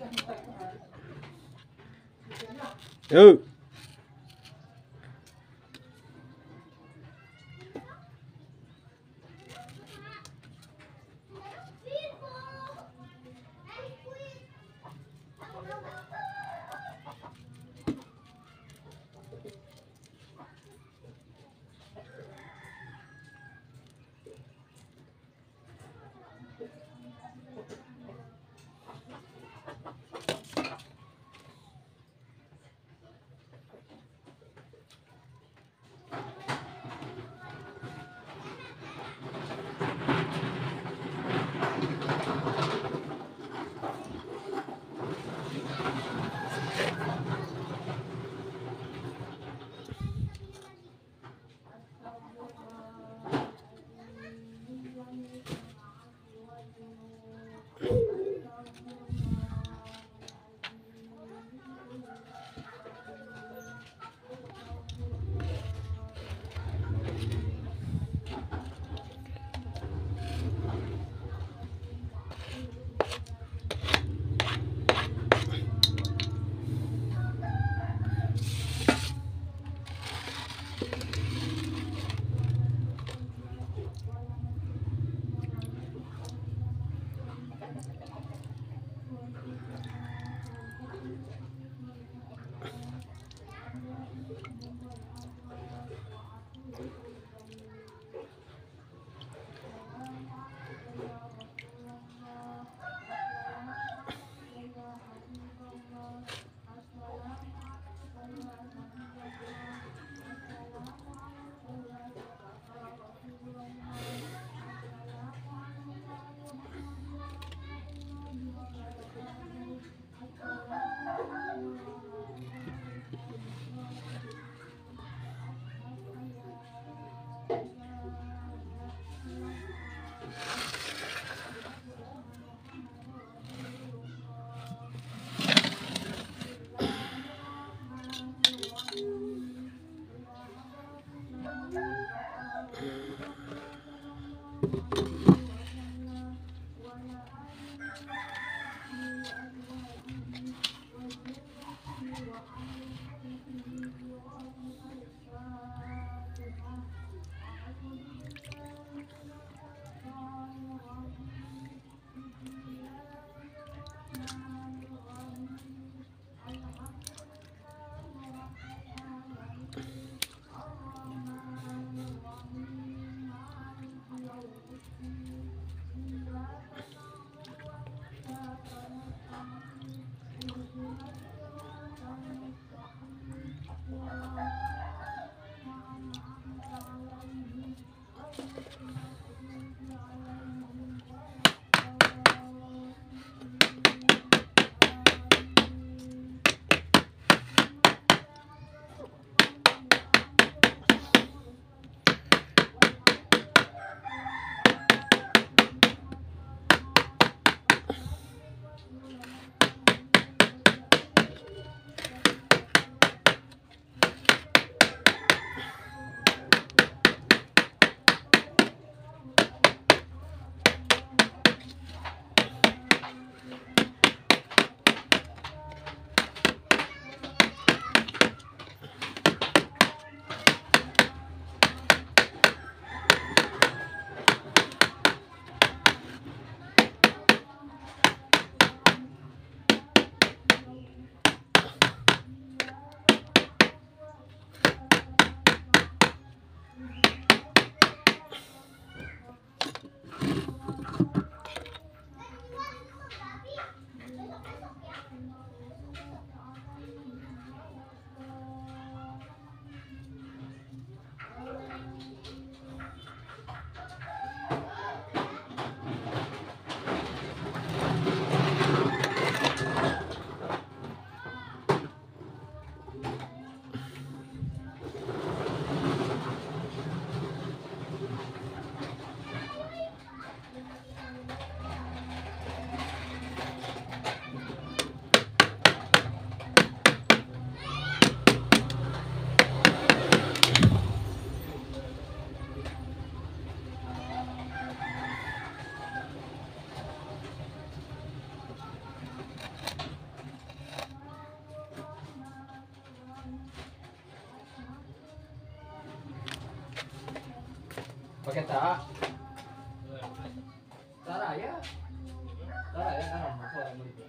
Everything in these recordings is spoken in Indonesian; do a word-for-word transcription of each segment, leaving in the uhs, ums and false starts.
Yuk. pakai tak cara ya cara ya kan masuk orang begitu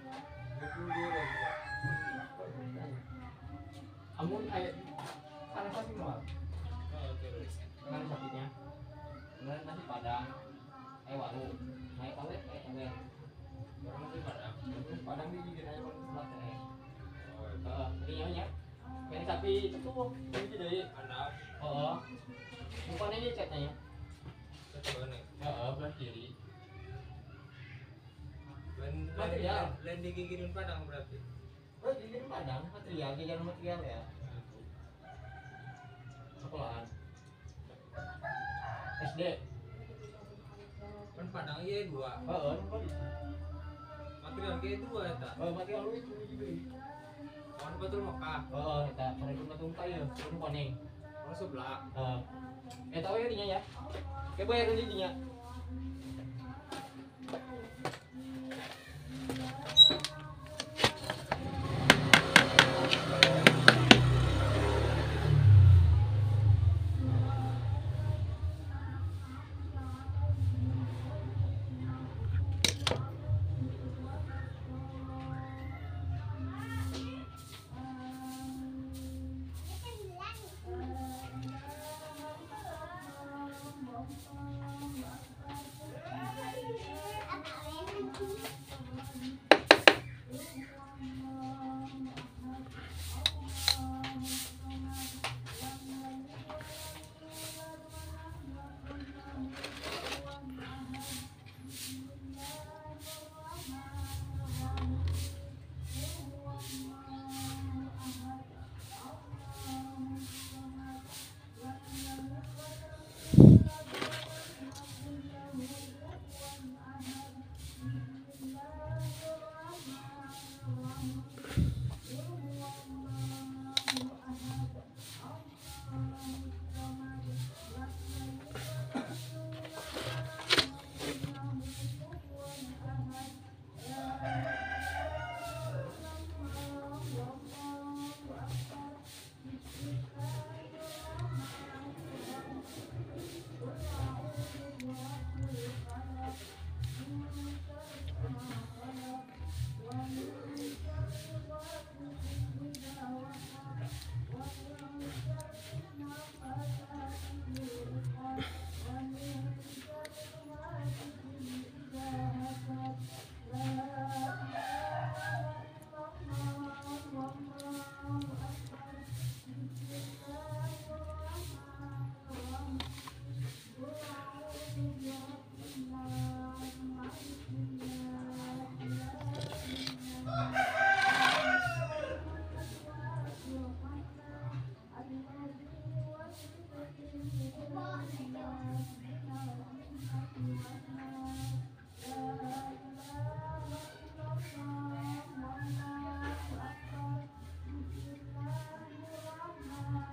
amun ayat kan sapi mau kan sapinya kemudian nasi padang eh waru naik kawet eh kawet baru nasi padang padang di gigi naik orang sebelah eh eh ini ya kayak sapi itu ini dari anak oh bukan ini catnya ya oh belah kiri material lain digigirin padang berarti oh digigirin padang material gigiran material ya sekolahan S D kan padang iya dua oh oh material kayak dua ya tak oh material lu itu dibeli kan betul Mekah oh tak pada itu betul kayu itu kuning oh sebelah oh eh tahu ya dinya ya kayak bayar dulu dinya